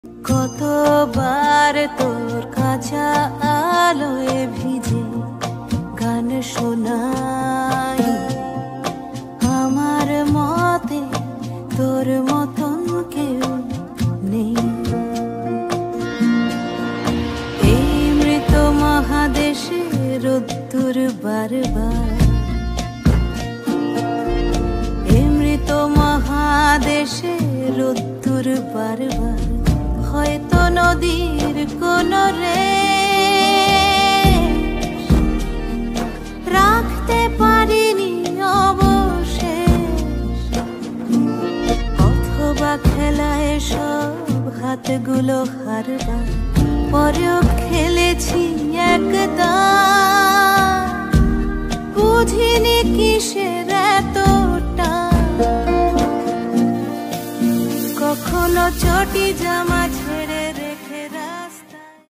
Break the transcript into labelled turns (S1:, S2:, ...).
S1: কতবার তোর কাঁচা আলোয় ভিজে গান শোনাই, আমার মতে তোর মতন কেউ নেই। এই মৃত মহাদেশে রোদ্দুর বারবার, এই মৃত মহাদেশে রোদ্দুর বারবার, হয়তো নদীর কোন রেশ রাখতে পারিনি অবশেষ, অথবা খেলায় সব হাতগুলো হারবার পরেও খেলেছি একদা, বুঝিনি কিসের এতটা। কখনো চটি জামা